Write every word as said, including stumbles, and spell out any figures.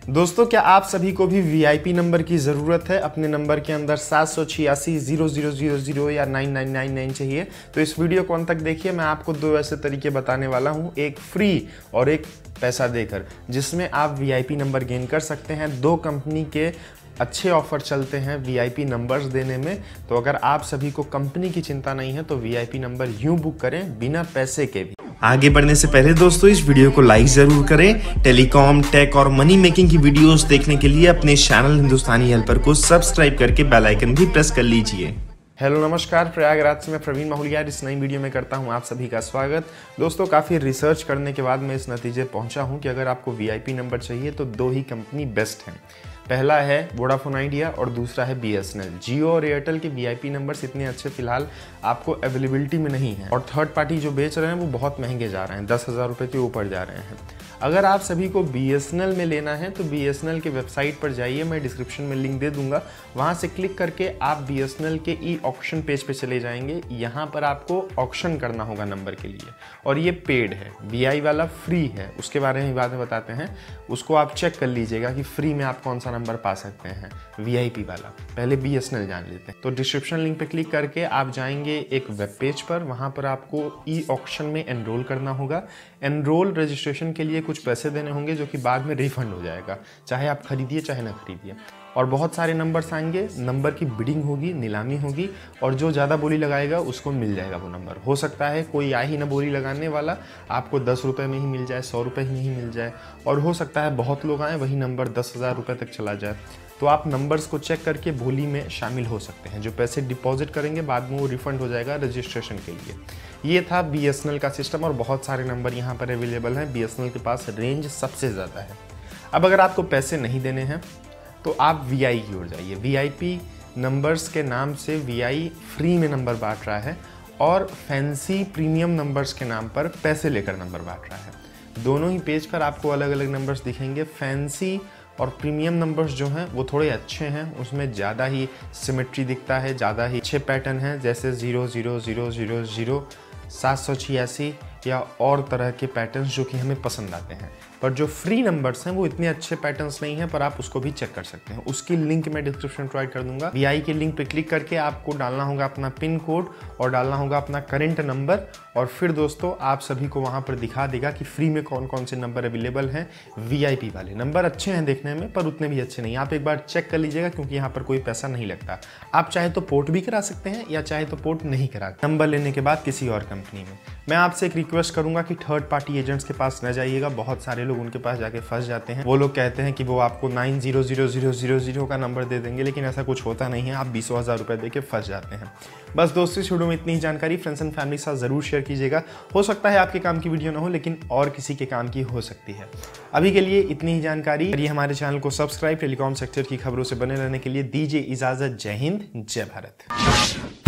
दोस्तों, क्या आप सभी को भी वीआईपी नंबर की ज़रूरत है? अपने नंबर के अंदर सात सौ छियासी जीरो जीरो जीरो जीरो या नाइन नाइन नाइन नाइन चाहिए तो इस वीडियो को अंत तक देखिए। मैं आपको दो ऐसे तरीके बताने वाला हूं, एक फ्री और एक पैसा देकर, जिसमें आप वीआईपी नंबर गेन कर सकते हैं। दो कंपनी के अच्छे ऑफर चलते हैं वीआईपी नंबर्स देने में। तो अगर आप सभी को कंपनी की चिंता नहीं है तो वीआईपी नंबर यूं बुक करें बिना पैसे के भी। आगे बढ़ने से पहले दोस्तों इस वीडियो को लाइक जरूर करें। टेलीकॉम, टेक और मनी मेकिंग की वीडियोस देखने के लिए अपने चैनल हिंदुस्तानी हेल्पर को सब्सक्राइब करके बेल आइकन भी प्रेस कर लीजिए। हेलो नमस्कार, प्रयागराज से मैं प्रवीण माहुलिया इस नई वीडियो में करता हूं आप सभी का स्वागत। दोस्तों, काफ़ी रिसर्च करने के बाद मैं इस नतीजे पहुंचा हूं कि अगर आपको वीआईपी नंबर चाहिए तो दो ही कंपनी बेस्ट हैं। पहला है वोडाफोन आइडिया और दूसरा है बीएसएनएल। जियो और एयरटेल के वीआईपी नंबर्स इतने अच्छे फिलहाल आपको अवेलेबिलिटी में नहीं है और थर्ड पार्टी जो बेच रहे हैं वो बहुत महंगे जा रहे हैं, दस हज़ार रुपये के ऊपर जा रहे हैं। अगर आप सभी को बीएसएनएल में लेना है तो बीएसएनएल के वेबसाइट पर जाइए, मैं डिस्क्रिप्शन में लिंक दे दूंगा। वहां से क्लिक करके आप बीएसएनएल के ई ऑक्शन पेज पे चले जाएंगे। यहाँ पर आपको ऑक्शन करना होगा नंबर के लिए और ये पेड है। वीआई वाला फ्री है, उसके बारे में बाद में बताते हैं। उसको आप चेक कर लीजिएगा कि फ्री में आप कौन सा नंबर पा सकते हैं। वीआईपी वाला पहले बीएसएनएल जान लेते हैं। तो डिस्क्रिप्शन लिंक पे क्लिक करके आप जाएंगे एक वेब पेज पर। वहाँ पर आपको ई ऑक्शन में एनरोल करना होगा। एनरोल रजिस्ट्रेशन के लिए कुछ पैसे देने होंगे जो कि बाद में रिफंड हो जाएगा, चाहे आप खरीदिए चाहे ना खरीदिए। और बहुत सारे नंबर्स आएंगे, नंबर की बिडिंग होगी, नीलामी होगी और जो ज़्यादा बोली लगाएगा उसको मिल जाएगा वो नंबर। हो सकता है कोई आ ही ना बोली लगाने वाला, आपको दस रुपये में ही मिल जाए, सौ रुपये में ही मिल जाए। और हो सकता है बहुत लोग आएँ, वही नंबर दस हज़ार रुपये तक चला जाए। तो आप नंबर्स को चेक करके बोली में शामिल हो सकते हैं। जो पैसे डिपॉजिट करेंगे बाद में वो रिफंड हो जाएगा रजिस्ट्रेशन के लिए। ये था बीएसएनएल का सिस्टम और बहुत सारे नंबर यहाँ पर अवेलेबल हैं। बीएसएनएल के पास रेंज सबसे ज़्यादा है। अब अगर आपको पैसे नहीं देने हैं तो आप वीआई की ओर जाइए। वीआईपी नंबर्स के नाम से वीआई फ्री में नंबर बांट रहा है और फैंसी प्रीमियम नंबर्स के नाम पर पैसे लेकर नंबर बांट रहा है। दोनों ही पेज पर आपको अलग अलग नंबर्स दिखेंगे। फैंसी और प्रीमियम नंबर्स जो हैं वो थोड़े अच्छे हैं, उसमें ज़्यादा ही सिमेट्री दिखता है, ज़्यादा ही अच्छे पैटर्न हैं, जैसे zero zero zero zero zero, सात सौ छियासी या और तरह के पैटर्न्स जो कि हमें पसंद आते हैं। पर जो फ्री नंबर्स हैं वो इतने अच्छे पैटर्न्स नहीं हैं, पर आप उसको भी चेक कर सकते हैं। उसकी लिंक मैं डिस्क्रिप्शन प्रोवाइड कर दूंगा। वीआई के लिंक पे क्लिक करके आपको डालना होगा अपना पिन कोड और डालना होगा अपना करंट नंबर और फिर दोस्तों आप सभी को वहाँ पर दिखा देगा कि फ्री में कौन कौन से नंबर अवेलेबल हैं। वीआईपी वाले नंबर अच्छे हैं देखने में, पर उतने भी अच्छे नहीं। आप एक बार चेक कर लीजिएगा क्योंकि यहाँ पर कोई पैसा नहीं लगता। आप चाहे तो पोर्ट भी करा सकते हैं या चाहे तो पोर्ट नहीं करा नंबर लेने के बाद किसी और कंपनी में। मैं आपसे एक रिक्वेस्ट करूंगा कि थर्ड पार्टी एजेंट्स के पास न जाइएगा। बहुत सारे लोग उनके पास जाके फंस जाते हैं। वो लोग कहते हैं कि वो आपको nine zero zero zero zero zero का नंबर दे देंगे, लेकिन ऐसा कुछ होता नहीं है। आप बीसों हज़ार रुपए दे के फंस जाते हैं। बस दोस्तों, इस वीडियो में इतनी ही जानकारी फ्रेंड्स एंड फैमिली के साथ जरूर शेयर कीजिएगा। हो सकता है आपके काम की वीडियो ना हो, लेकिन और किसी के काम की हो सकती है। अभी के लिए इतनी ही जानकारी। ये हमारे चैनल को सब्सक्राइब, टेलीकॉम सेक्टर की खबरों से बने रहने के लिए दीजिए इजाजत। जय हिंद, जय भारत।